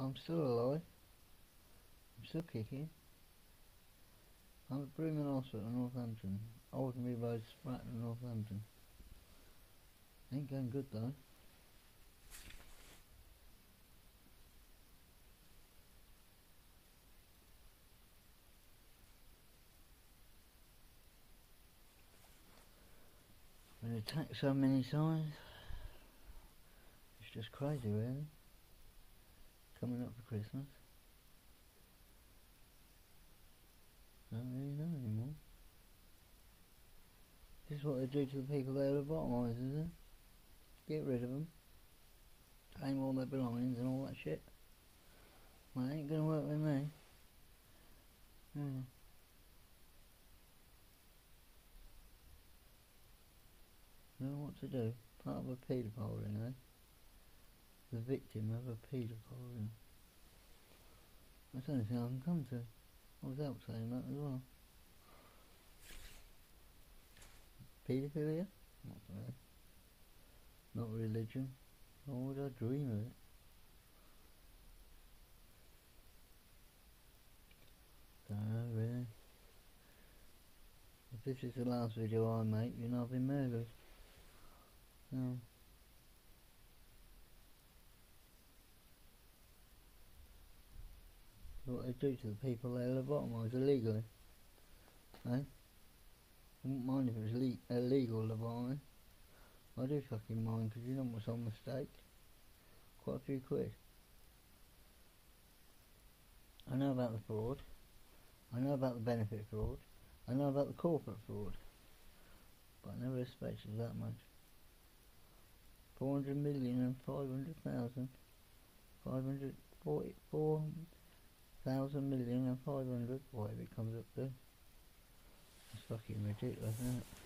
I'm still alive. I'm still kicking. I'm at Broome Hospital in Northampton. Aldermary Road, Stratton, Northampton. Ain't going good though. Been attacked so many times. It's just crazy really. Coming up for Christmas. Don't really know anymore. This is what they do to the people they lobotomise, is it? Get rid of them. Claim all their belongings and all that shit. Well, it ain't gonna work with me. Know what to do. Part of a paedophile ring, eh? The victim of a paedophile ring. That's the only thing I can come to. I was out saying that as well. Paedophilia? Not really. Not religion. Nor would I dream of it. Don't know really. If this is the last video I make, you know I've been murdered. No. What they do to the people they lobotomise illegally. Eh? I wouldn't mind if it was illegal lobotomy. I do fucking mind, because you know what's on mistake? Quite a few quid. I know about the fraud. I know about the benefit fraud. I know about the corporate fraud. But I never expected that much. 400 million and 500,000. 4,000 million and 500, whatever it comes up to. It's fucking ridiculous, isn't it?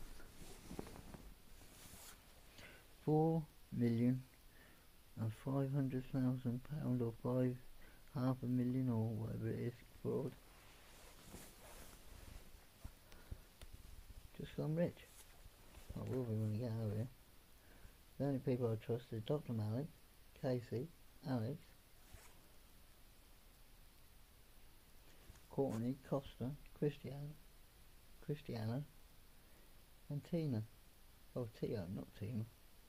4,500,000 pound or half a million or whatever it is fraud. Just gone rich. I will be when I get out of here. The only people I trust is Dr. Malik, Casey, Alex, Courtney, Costa, Christiana and Tina. Oh, Tio, not Tina.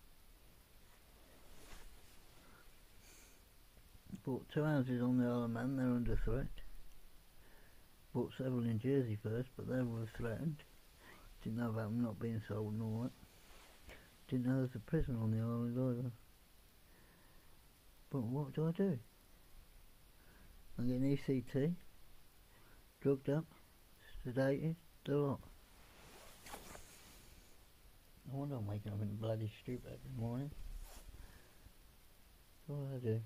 Bought 2 houses on the Isle of Man, they're under threat. Bought several in Jersey first, but they were threatened. Didn't know about them not being sold and all that. Didn't know there's a prison on the island either. But what do? I'm getting ECT, drugged up, sedated, the lot. No wonder I'm waking up in the bloody stupid every morning. What do I do?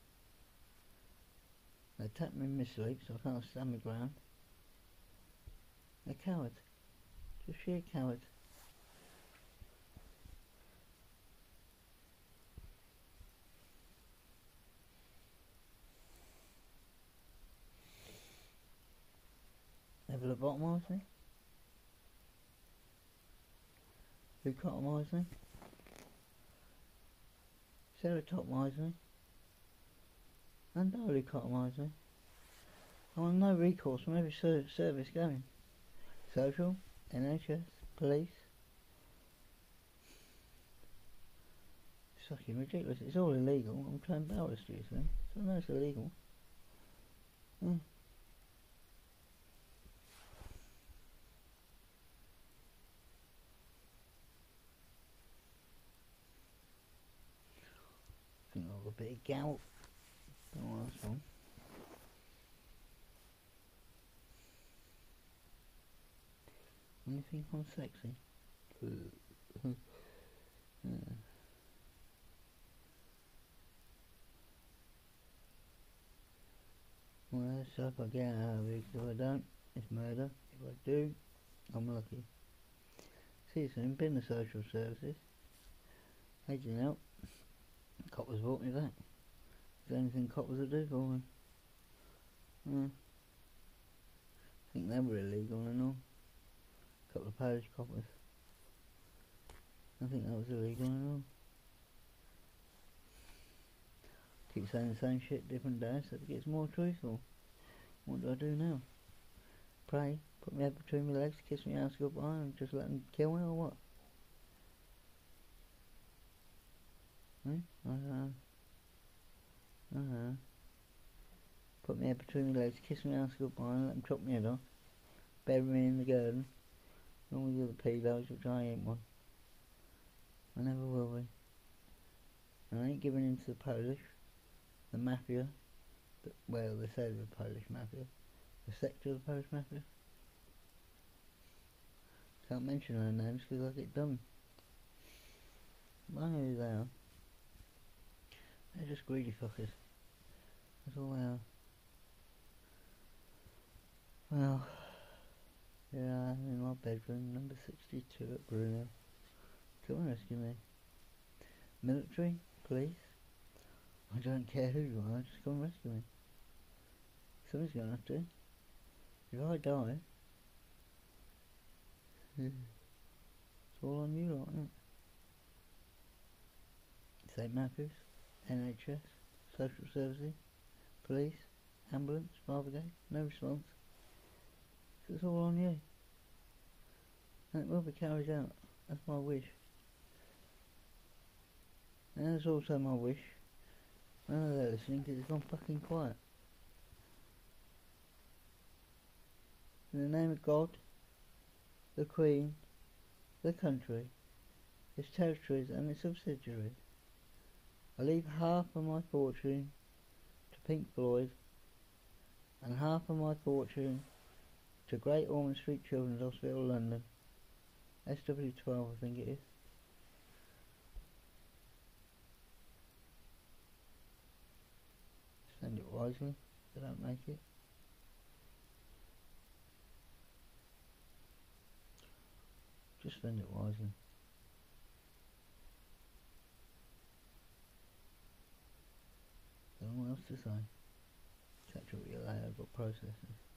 They attacked me in my sleep so I can't stand my ground. They're cowards. Just sheer cowards. They've lobotomised me. Leucotomised me. Ceratopmised me. And leucotomised me. I want no recourse from every service going. Social, NHS, police. It's fucking ridiculous. It's all illegal. I'm playing barrister, you see. So I know it's illegal. I think I've got a bit of gout. Don't know what's wrong. Anything I'm sexy? Well, so if I get out of it, if I don't, it's murder. If I do, I'm lucky. See you soon. Been the social services. Aging out. Coppers brought me back. Is there anything coppers will do for me? I think they were illegal and all. A couple of Polish coppers. I think that was illegal and all. Keep saying the same shit different days so it gets more truthful. What do I do now? Pray, put my head between my legs, kiss me ass goodbye and just let them kill me or what? Put my head between my legs, kiss me ass goodbye and let them chop me head off. Bury me in the garden. All the other pedos, which I ain't one. I never will be. And I ain't giving in to the Polish, the mafia, well, they say the Polish mafia, the sector of the Polish mafia. Can't mention their names because I get done. I know who they are. They're just greedy fuckers. That's all they are. Well, here I am in my bedroom, number 62 at Bruno. Come and rescue me. Military? Police? I don't care who you are, just come and rescue me. Somebody's gonna have to. If I die, it's all on you lot, isn't it? St Matthews, NHS, Social Services, Police, Ambulance, Fire Brigade, no response. So it's all on you. And it will be carried out. That's my wish. And that's also my wish. I know they're listening because it's gone fucking quiet. In the name of God, the Queen, the country, its territories and its subsidiaries, I leave half of my fortune to Pink Floyd and half of my fortune to Great Ormond Street Children's Hospital, London. SW12 I think it is. Spend it wisely, if I don't make it. Just spend it wisely. Don't know what else to say. Catch up with you later, I've got processes.